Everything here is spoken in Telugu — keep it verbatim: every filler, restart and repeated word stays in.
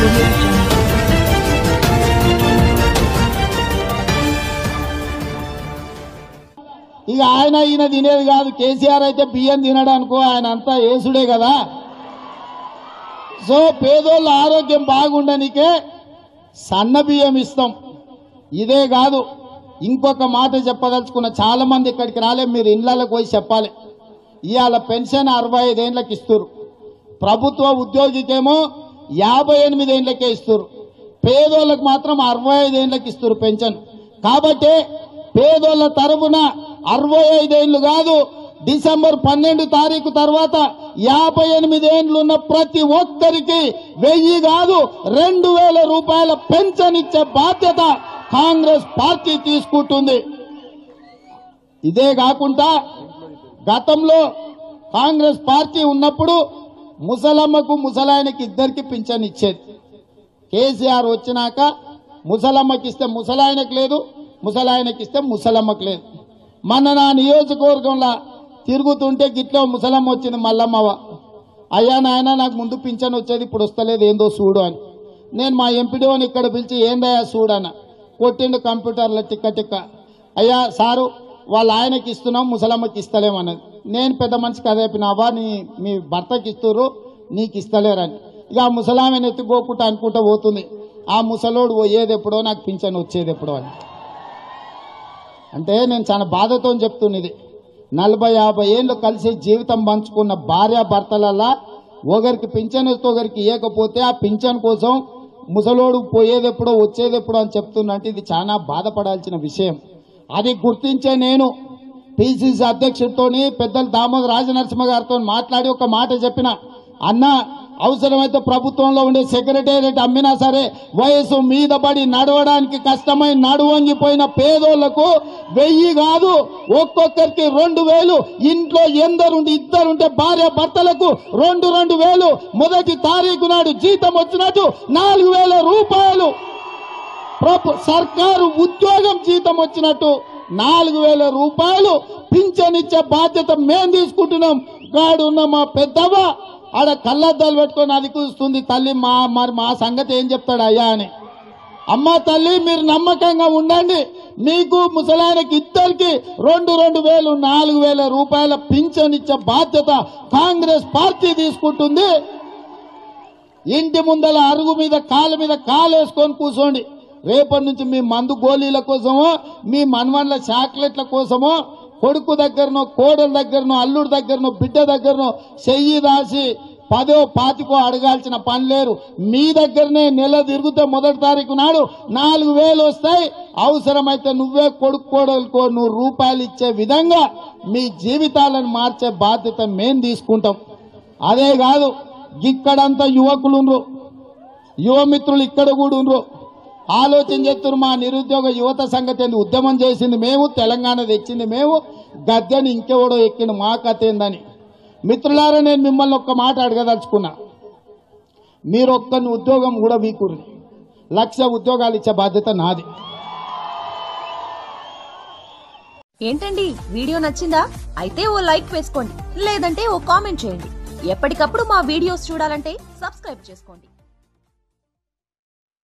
ఇక ఆయన ఈయన తినేది కాదు. కేసీఆర్ అయితే బియ్యం తినడానికో ఆయన అంతా ఏసుడే కదా. సో పేదోళ్ళ ఆరోగ్యం బాగుండనికే సన్న బియ్యం ఇస్తాం. ఇదే కాదు, ఇంకొక మాట చెప్పదలుచుకున్న. చాలా మంది ఇక్కడికి రాలే, మీరు ఇళ్లకు పోయి చెప్పాలి. ఇవాళ పెన్షన్ అరవై ఐదేళ్లకు ఇస్తారు, ప్రభుత్వ ఉద్యోగికేమో యాభై ఎనిమిదేళ్లకే ఇస్తారు, పేదోళ్ళకు మాత్రం అరవై ఐదేళ్లకు ఇస్తారు పెన్షన్. కాబట్టి పేదోళ్ళ తరఫున అరవై ఐదేళ్లు కాదు, డిసెంబర్ పన్నెండు తారీఖు తర్వాత యాభై ఎనిమిదేళ్లు ఉన్న ప్రతి ఒక్కరికి వెయ్యి కాదు రెండు వేల రూపాయల పెన్షన్ ఇచ్చే బాధ్యత కాంగ్రెస్ పార్టీ తీసుకుంటుంది. ఇదే కాకుండా గతంలో కాంగ్రెస్ పార్టీ ఉన్నప్పుడు ముసలమ్మకు ముసలాయనకి ఇద్దరికి పింఛన్ ఇచ్చేది. కేసీఆర్ వచ్చినాక ముసలమ్మకి ఇస్తే ముసలాయనకు లేదు, ముసలాయనకి ఇస్తే ముసలమ్మకు లేదు. మన నా నియోజకవర్గంలో తిరుగుతుంటే గిట్లో ముసలమ్మ వచ్చింది, మల్లమ్మవ, అయ్యా నాయన నాకు ముందు పింఛన్ వచ్చేది, ఇప్పుడు వస్తలేదు, ఏందో చూడు అని. నేను మా ఎంపీడీఓని ఇక్కడ పిలిచి ఏందయ్యా చూడన్న, కొట్టిండు కంప్యూటర్లో టిక్క టిక్క. అయ్యా సారు వాళ్ళ ఆయనకి ఇస్తున్నాం, ముసలమ్మకి ఇస్తలేమన్నది. నేను పెద్ద మనిషికి అదే చెప్పినావా, నీ మీ భర్తకి ఇస్తుర్రు నీకు ఇస్తలేరని. ఇక ఆ ముసలామెను ఎత్తుకోకుండా అనుకుంటూ పోతుంది. ఆ ముసలోడు పోయేది ఎప్పుడో, నాకు పింఛన్ వచ్చేది ఎప్పుడో అని. అంటే నేను చాలా బాధతో చెప్తున్నది, నలభై యాభై ఏళ్ళు కలిసి జీవితం పంచుకున్న భార్య భర్తలల్లా ఒకరికి పింఛన్ వస్తే ఒకరికి ఇవ్వకపోతే ఆ పింఛన్ కోసం ముసలోడు పోయేది ఎప్పుడో వచ్చేది ఎప్పుడో అని చెప్తున్నంటే ఇది చాలా బాధపడాల్సిన విషయం. అది గుర్తించే నేను పిసిసి అధ్యక్షుడితోని పెద్దలు దామోదర రాజనరసింహ గారితో మాట్లాడి ఒక మాట చెప్పిన, అన్న అవసరమైతే ప్రభుత్వంలో ఉండే సెక్రటేరియట్ అమ్మినా సరే వయసు మీద పడి నడవడానికి కష్టమై నడువంగిపోయిన పేదోళ్లకు వెయ్యి కాదు ఒక్కొక్కరికి రెండు వేలు, ఇంట్లో ఎందరుండి ఇద్దరుంటే భార్య భర్తలకు రెండు రెండు వేలు మొదటి తారీఖు నాడు జీతం వచ్చినట్టు నాలుగు వేల రూపాయలు సర్కారు ఉద్యోగం జీతం వచ్చినట్టు నాలుగు వేల రూపాయలు పింఛన్ ఇచ్చే బాధ్యత మేం తీసుకుంటున్నాం. గాడున్న మా పెద్దవ ఆడ కళ్ళద్దాలు పెట్టుకొని అది కూస్తుంది, తల్లి మా మరి మా సంగతి ఏం చెప్తాడు అయ్యా అని. అమ్మ తల్లి మీరు నమ్మకంగా ఉండండి, మీకు ముసలాయనకి ఇద్దరికి రెండు రెండు వేలు నాలుగు వేల రూపాయల పింఛన్ ఇచ్చే బాధ్యత కాంగ్రెస్ పార్టీ తీసుకుంటుంది. ఇంటి ముందల అరుగు మీద కాళ్ళ మీద కాలు వేసుకొని కూర్చోండి. రేపటి నుంచి మీ మందు గోళీల కోసమో మీ మన్వన్ల చాక్లెట్ల కోసమో కొడుకు దగ్గరనో కోడల దగ్గరనో అల్లుడి దగ్గరనో బిడ్డ దగ్గరనో చెయ్యి రాసి పదో పాతికో అడగాల్సిన పని లేరు. మీ దగ్గరనే నెల తిరిగితే మొదటి తారీఖు నాడు నాలుగు వేలు వస్తాయి. అవసరమైతే నువ్వే కొడుకు కోడలకో నూరు రూపాయలు ఇచ్చే విధంగా మీ జీవితాలను మార్చే బాధ్యత మేం తీసుకుంటాం. అదే కాదు, ఇక్కడంతా యువకులు యువమిత్రులు ఇక్కడ కూడా ఉండ్రు, ఆలోచన చేస్తున్నారు. మా నిరుద్యోగ యువత సంగతి ఉద్యమం చేసింది మేము, తెలంగాణ తెచ్చింది మేము, గద్దెని ఇంకెవడో ఎక్కిన మా కథ ఏందని. మిత్రులారా నేను మిమ్మల్ని ఒక్క మాట అడగదలుచుకున్నా, మీరు ఒక్కని ఉద్యోగం కూడా వీకుర్రి, లక్ష ఉద్యోగాలు ఇచ్చే బాధ్యత నాది. ఏంటండి వీడియో నచ్చిందా? అయితే ఓ లైక్ వేసుకోండి, లేదంటే ఓ కామెంట్ చేయండి. ఎప్పటికప్పుడు మా వీడియోస్ చూడాలంటే సబ్స్క్రైబ్ చేసుకోండి.